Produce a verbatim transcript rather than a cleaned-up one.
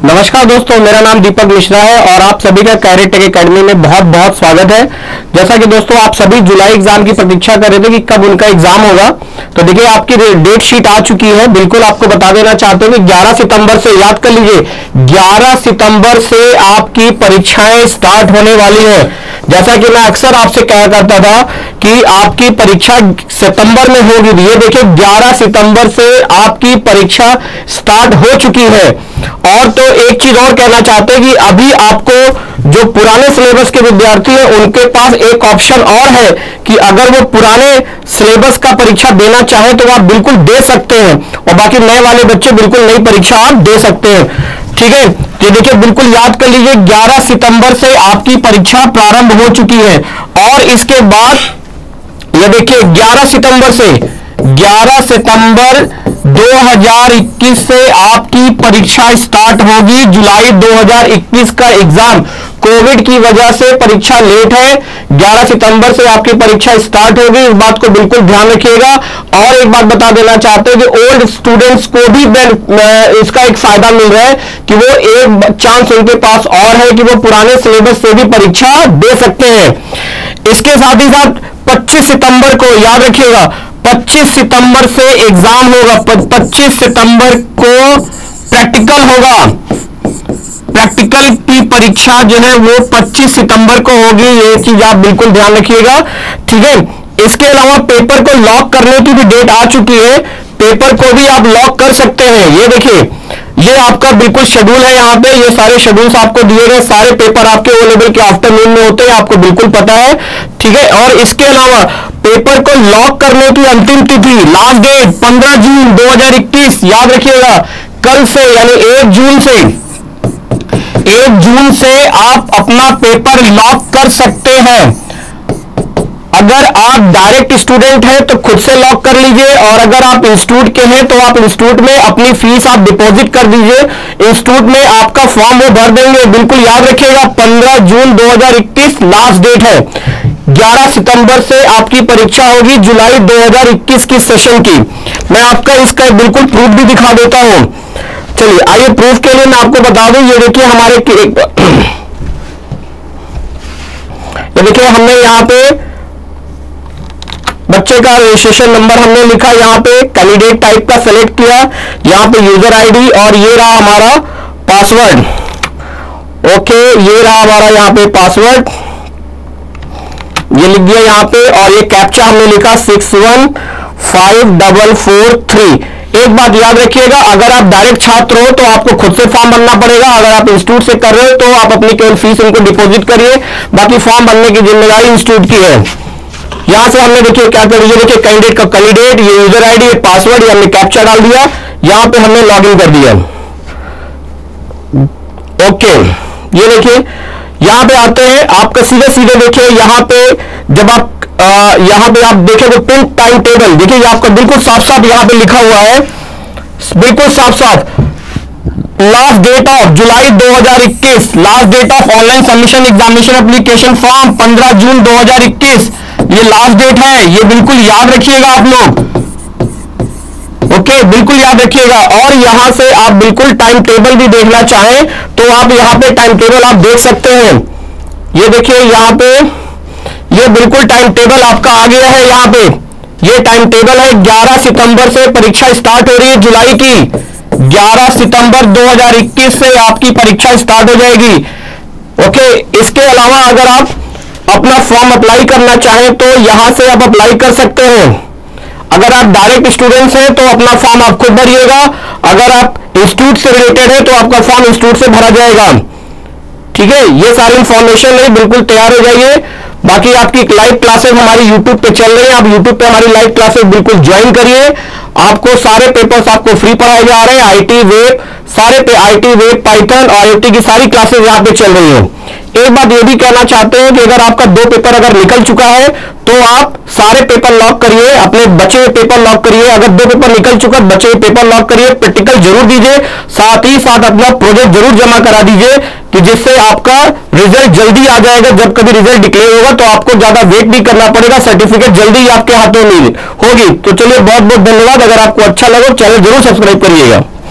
नमस्कार दोस्तों, मेरा नाम दीपक मिश्रा है और आप सभी का कैरियर टेक एकेडमी में बहुत बहुत स्वागत है। जैसा कि दोस्तों आप सभी जुलाई एग्जाम की प्रतीक्षा कर रहे थे कि कब उनका एग्जाम होगा, तो देखिए आपकी डेट शीट आ चुकी है। बिल्कुल आपको बता देना चाहते हैं कि ग्यारह सितंबर से, याद कर लीजिए, ग्यारह सितंबर से आपकी परीक्षाएं स्टार्ट होने वाली है। जैसा कि मैं अक्सर आपसे कहा करता था कि आपकी परीक्षा सितंबर में होगी, ये देखिए ग्यारह सितंबर से आपकी परीक्षा स्टार्ट हो चुकी है। और तो एक चीज और कहना चाहते हैं कि अभी आपको जो पुराने सिलेबस के विद्यार्थी हैं उनके पास एक ऑप्शन और है कि अगर वो पुराने सिलेबस का परीक्षा देना चाहे तो आप बिल्कुल दे सकते हैं, और बाकी नए वाले बच्चे बिल्कुल नई परीक्षा आप दे सकते हैं। ठीक है, ये देखिए बिल्कुल याद कर लीजिए ग्यारह सितंबर से आपकी परीक्षा प्रारंभ हो चुकी है। और इसके बाद ये देखिए ग्यारह सितंबर से ग्यारह सितंबर दो हज़ार इक्कीस से आपकी परीक्षा स्टार्ट होगी। जुलाई दो हज़ार इक्कीस का एग्जाम, कोविड की वजह से परीक्षा लेट है, ग्यारह सितंबर से आपकी परीक्षा स्टार्ट होगी, इस बात को बिल्कुल ध्यान रखिएगा। और एक बात बता देना चाहते हैं कि ओल्ड स्टूडेंट्स को भी इसका एक फायदा मिल रहा है कि वो एक चांस उनके पास और है कि वो पुराने सिलेबस से भी परीक्षा दे सकते हैं। इसके साथ ही साथ पच्चीस सितंबर को याद रखिएगा, पच्चीस सितंबर से एग्जाम होगा। पच्चीस सितंबर को प्रैक्टिकल होगा, प्रैक्टिकल की परीक्षा जो है वो पच्चीस सितंबर को होगी, ये चीज आप बिल्कुल ध्यान रखिएगा। ठीक है, इसके अलावा पेपर को लॉक करने की भी डेट आ चुकी है, पेपर को भी आप लॉक कर सकते हैं। ये देखिए ये आपका बिल्कुल शेड्यूल है, यहाँ पे ये सारे शेड्यूल्स आपको दिए गए, सारे पेपर आपके ओ लेवल के आफ्टरनून में होते हैं, आपको बिल्कुल पता है। ठीक है, और इसके अलावा पेपर को लॉक करने की अंतिम तिथि, लास्ट डेट पंद्रह जून दो हज़ार इक्कीस, याद रखिएगा। कल से यानी एक जून से एक जून से आप अपना पेपर लॉक कर सकते हैं। अगर आप डायरेक्ट स्टूडेंट हैं तो खुद से लॉक कर लीजिए, और अगर आप इंस्टीट्यूट के हैं तो आप इंस्टीट्यूट में अपनी फीस आप डिपॉजिट कर दीजिए, इंस्टीट्यूट में आपका फॉर्म वो भर देंगे। बिल्कुल याद रखिएगा पंद्रह जून दो हज़ार इक्कीस लास्ट डेट है। ग्यारह सितंबर से आपकी परीक्षा होगी जुलाई दो हज़ार इक्कीस की सेशन की। मैं आपका इसका बिल्कुल प्रूफ भी दिखा देता हूं। चलिए आइए, प्रूफ के लिए मैं आपको बता दूं, ये देखिए हमारे ये देखिए हमने यहाँ पे बच्चे का रजिस्ट्रेशन नंबर हमने लिखा, यहाँ पे कैंडिडेट टाइप का सेलेक्ट किया, यहाँ पे यूजर आईडी, और ये रहा हमारा पासवर्ड। ओके, ये रहा हमारा यहाँ पे पासवर्ड, ये लिख दिया यहाँ पे, और ये कैप्चा हमने लिखा six one five double four three. एक बात याद रखिएगा, अगर आप डायरेक्ट छात्र हो तो आपको खुद से फॉर्म भरना पड़ेगा, अगर आप इंस्टीट्यूट से कर रहे हो तो आप अपनी केवल फीस उनको डिपॉजिट करिए, बाकी फॉर्म भरने की जिम्मेदारी इंस्टीट्यूट की है। यहां से हमने देखिए क्या कर दिया, देखिए कैंडिडेट का कैंडिडेट, ये यूजर आईडी, ये पासवर्ड, ये हमने कैप्चा डाल दिया, यहां पे हमने लॉग इन कर दिया। ओके, ये देखिए यहां पे आते हैं, आपका सीधे सीधे देखिए यहाँ पे जब आप आ, यहाँ पे आप देखेंगे पिन टाइम टेबल, देखिए ये आपका बिल्कुल साफ साफ यहाँ पे लिखा हुआ है, बिल्कुल साफ साफ, लास्ट डेट ऑफ जुलाई दो हज़ार इक्कीस, last date of online submission examination application form पंद्रह जून दो हज़ार इक्कीस, ये लास्ट डेट है, ये बिल्कुल याद रखिएगा आप लोग। ओके, बिल्कुल याद रखिएगा। और यहां से आप बिल्कुल टाइम टेबल भी देखना चाहें तो आप यहां पे टाइम टेबल आप देख सकते हैं। ये देखिए यहां पे ये बिल्कुल टाइम टेबल आपका आ गया है, यहां पे ये टाइम टेबल है। ग्यारह सितंबर से परीक्षा स्टार्ट हो रही है जुलाई की, ग्यारह सितंबर दो हज़ार इक्कीस से आपकी परीक्षा स्टार्ट हो जाएगी। ओके, इसके अलावा अगर आप अपना फॉर्म अप्लाई करना चाहें तो यहां से आप अप्लाई कर सकते हैं। अगर आप डायरेक्ट स्टूडेंट्स हैं तो अपना फॉर्म आप खुद भरिएगा, अगर आप इंस्टीट्यूट से रिलेटेड है तो आपका फॉर्म इंस्टीट्यूट से भरा जाएगा। ठीक है, ये सारी इंफॉर्मेशन है, बिल्कुल तैयार हो जाइए। बाकी आपकी लाइव क्लासेस हमारी यूट्यूब पे चल रही है, आप यूट्यूब पे हमारी लाइव क्लासेस बिल्कुल ज्वाइन करिए। आपको सारे पेपर्स आपको फ्री पढ़ाए जा रहे हैं, आईटी वेब, सारे पे आईटी वेब, पाइथन और आईओटी की सारी क्लासेस यहाँ पे चल रही हैं। एक बात ये भी कहना चाहते हैं कि अगर आपका दो पेपर अगर निकल चुका है तो आप सारे पेपर लॉक करिए, अपने बचे हुए पेपर लॉक करिए। अगर दो पेपर निकल चुका बचे हुए पेपर लॉक करिए, प्रैक्टिकल जरूर दीजिए, साथ ही साथ अपना प्रोजेक्ट जरूर जमा करा दीजिए कि जिससे आपका रिजल्ट जल्दी आ जाएगा। जब कभी रिजल्ट डिक्लेयर होगा तो आपको ज्यादा वेट नहीं करना पड़ेगा, सर्टिफिकेट जल्दी ही आपके हाथों में होगी। तो चलिए बहुत बहुत धन्यवाद। अगर आपको अच्छा लगा चैनल जरूर सब्सक्राइब करिएगा।